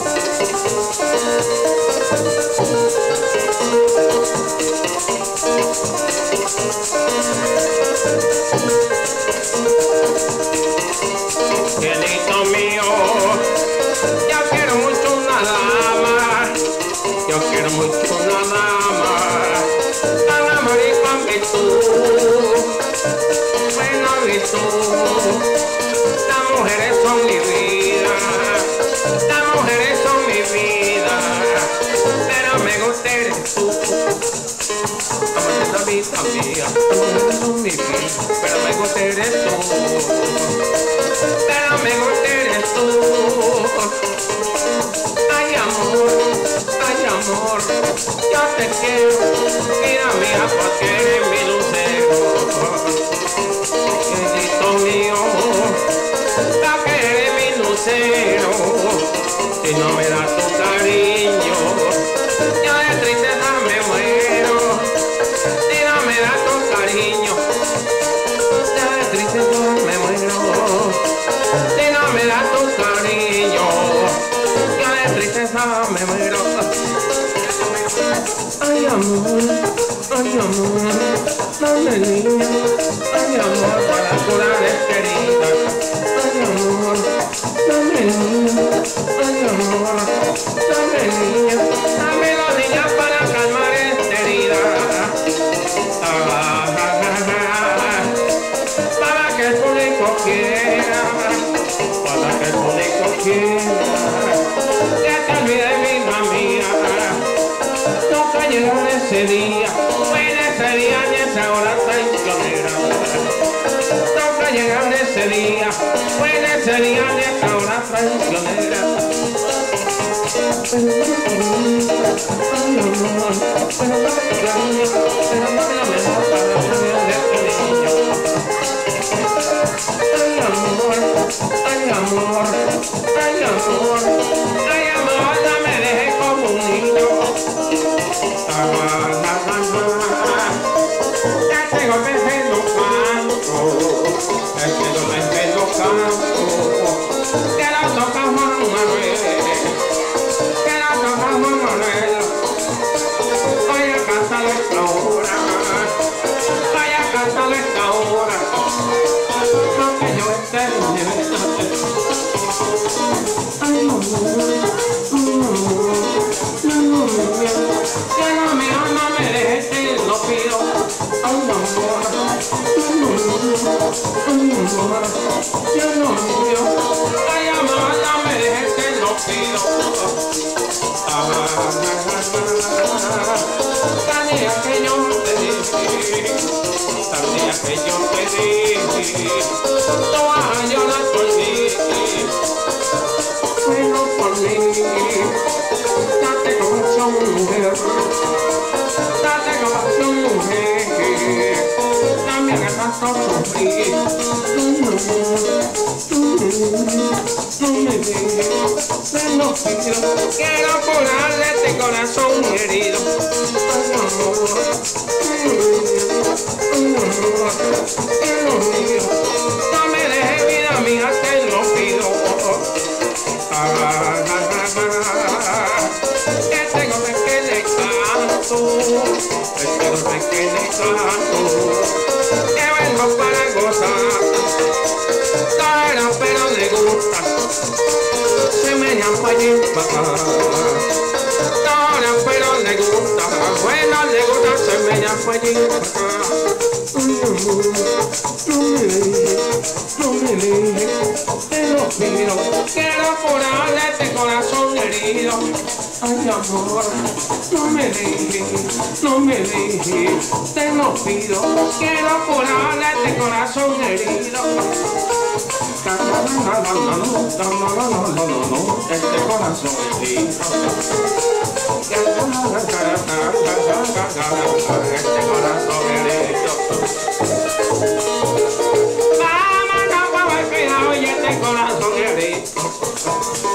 Cielito mío, yo quiero mucho una dama, yo quiero mucho una dama, tan amarita que tú, buena que tú. Las mujeres son mi vida, las mujeres son mi vida, pero me gusta eres tú. La vida mía, las mujeres son mi vida, pero me gusta eres tú. Pero me gusta eres tú. Ay amor, yo te quiero, vida mía, porque eres mi lucero. Cielito mío, porque eres mi lucero. Si no me das tu cariño, yo de tristeza me muero. Si no me das tu cariño, yo de tristeza me muero. Si no me das tu cariño, yo de tristeza me muero. Ay amor, dame niña. Ay amor, para curar esta herida. Ay amor, dame niña. Ay amor, dame niña. Dame la niña para calmar esta herida. Para que el público quiera, para que el público quiera, que te olvides vida mía. Nunca llegará ese día, en ese día ni esa hora traicionera. Nunca llegará ese día, en ese día ni esa hora traicionera. Ay amor, pero no me cariño, pero no me lo mejor para salir de tu niño. Ay amor, ay amor, ay amor, ay amor, no me dejes como un niño. Ya tengo peces en los campos, ya tengo peces en los campos, que la toca Juan Manuel, que la toca Juan Manuel. Vaya a cantar esta hora, vaya a cantar esta hora, aunque yo esté en libertad. Ay amor, no me dejes, te lo pido. Ay amor, yo no mío. Ay amor, no me dejes, te lo pido. Tan día que yo te di, tan día que yo te di, tú vas a llorar por mí, pero por mí. Date corazón mujer, date corazón mujer, también que tanto sufrir. No me dejes, te lo pido, quiero curarle este corazón herido. Ay amor, quiero mío, no me dejes vida mía, te lo pido. Que tengo que le canto, que tengo que le canto, que vengo para gozar, pero le gusta, se me llama allí para pero le gusta, bueno le gusta, se me llama allí para. Ay amor, no me dejes, te lo pido, quiero curarle este corazón herido. Ay amor, no me dejes, te lo pido, quiero curarle este corazón herido. Este corazón herido. Este corazón herido. Vamos, cuidado, y este corazón herido.